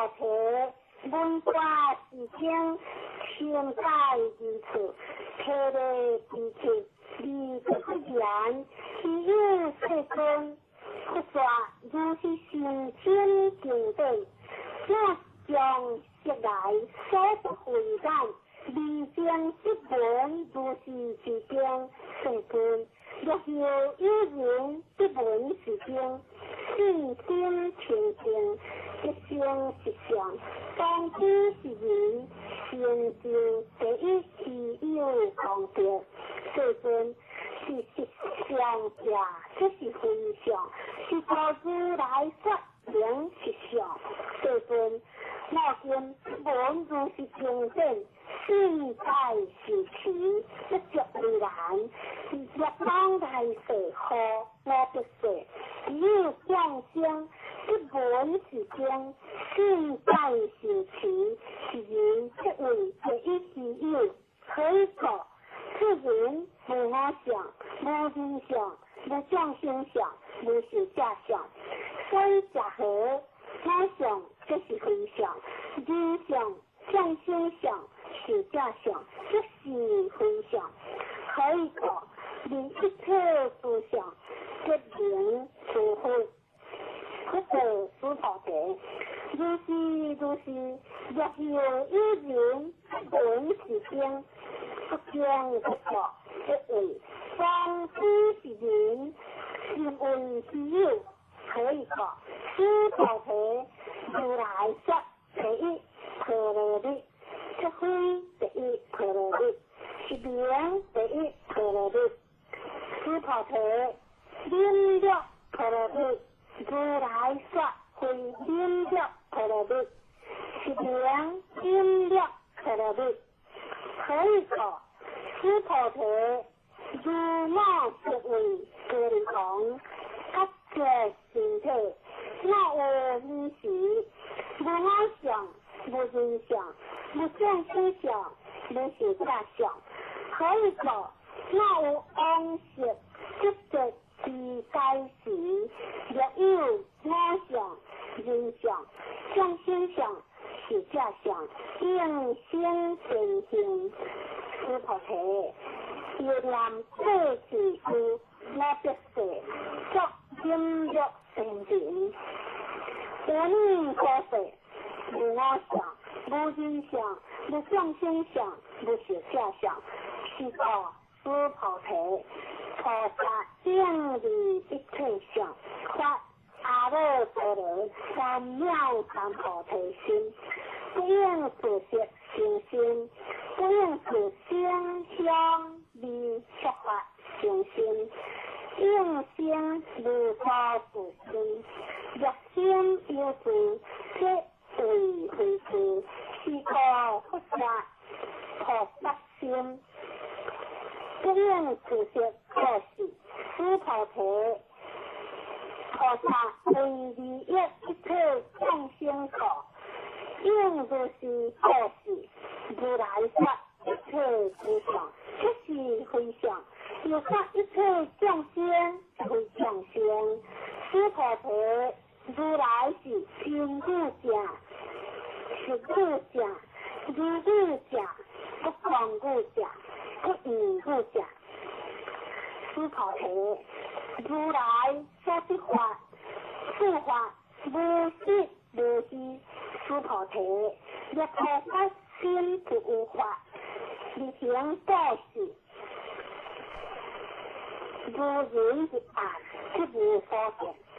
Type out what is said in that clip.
提文化事情现在如此，体力支持你不然，只有世间不说如是心经定定，我将食来所不回转，离将一本如是之间世间。若有人不闻是经，心心清净，一生实相，当知是人，先经第一是有功德，世间是实相者，这是非常，是照如来说明实相，世间我见闻如是清净。现在时期不着未然，日当大事何我不说，只有众生不闻是经。现在时期是人这位第一之有，可以说此人无我想，无人想，无众生想，无是假想，所以假合我想这是非想，人想众生想。是假想，这是非想，可以说，连一切思想，决定除非，不可思考者，如是，若有一人闻是经，不将不说，一为方知是人，是为是有，可以说，思考者如来说第一可乐的。这非第一可乐的，是名第一可乐的，思考者领了可乐的，如来说会领了可乐的，是名领了可乐的，可以说思考者如我是为健康，他的身体，我有意识，无我想，无人想。无众生想，无是假想，可以说我有安息积极之该时，若有我想、人想、众生想是假想，应先成形。思考者，要念这字句，我必说，作音乐成人，无念可说，无我想。无人想，无众生想，无是假想，是个思考者，菩萨应离一切想，发阿耨多罗三藐三菩提心，不应自食成心，不应自香香味触法成心，应先如法自心，若先有自这。为非是，是个菩萨心，不应自食可是思考者，菩萨为利益一切众生所，应如是可是，如来说一切思想，这是非想，有说一切众生为众生，思考者。如来是真故者，是故者，如故者，不狂故者，不异故者。思考者，如来说的话，是法无实无虚。思考者，若菩萨心不无法，理行大事，如人一案，是无所见。